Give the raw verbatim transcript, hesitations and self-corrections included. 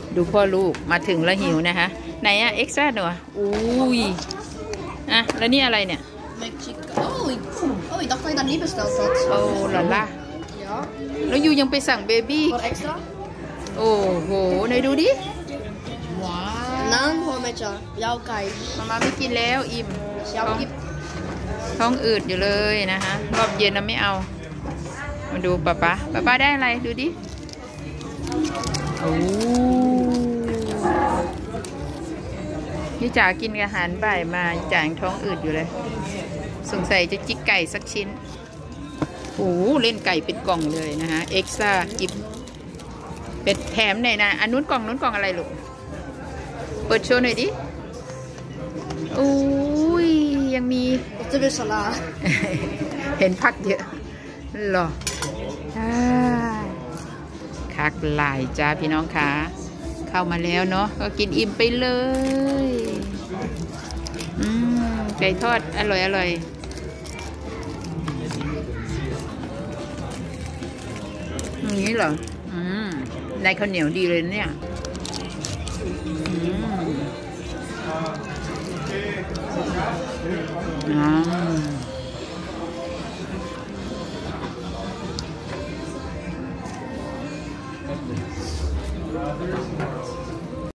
ดูพ่อลูกมาถึงแล้วหิวนะคะไหนอะเอ็กซ์ตร้าหน่อยอุ้ยอะแล้วนี่อะไรเนี่ย Oh, oh, ik dacht dat je dat niet besteld had. โอ้หล่ะล่ะ Ja. แล้วยูยังไปสั่งเบบี้ Wat extra? โอ้โหไหนดูดิ Wauw. En dan gewoon met jou, jouw kai. มามาไม่กินแล้วอิ่ม Jouw kip. ท้องอืดอยู่เลยนะคะรอบเย็นเราไม่เอามาดูป๊าป๊าป๊าป๊าได้อะไรดูดิโอ้ยี่จ๋ากินอาหารบ่ายมายี่จ๋ายังท้องอืดอยู่เลยสงสัยจะจิกไก่สักชิ้นโอ้เล่นไก่เป็นกล่องเลยนะคะเอ็กซ์ตร้ากิบเป็ดแถมไหนนะอันนู้นกล่องนู้นกล่องอะไรลูกเปิดโชว์หน่อยดิโอ้ยยังมี Of de wisselaar. เห็นพักเยอะหรอคักหลายจ้าพี่น้องคะเข้ามาแล้วเนาะก็กินอิ่มไปเลยอืมไก่ทอดอร่อยอร่อยอย่างนี้เหรออืมได้ข้าวเหนียวดีเลยเนี่ยอืม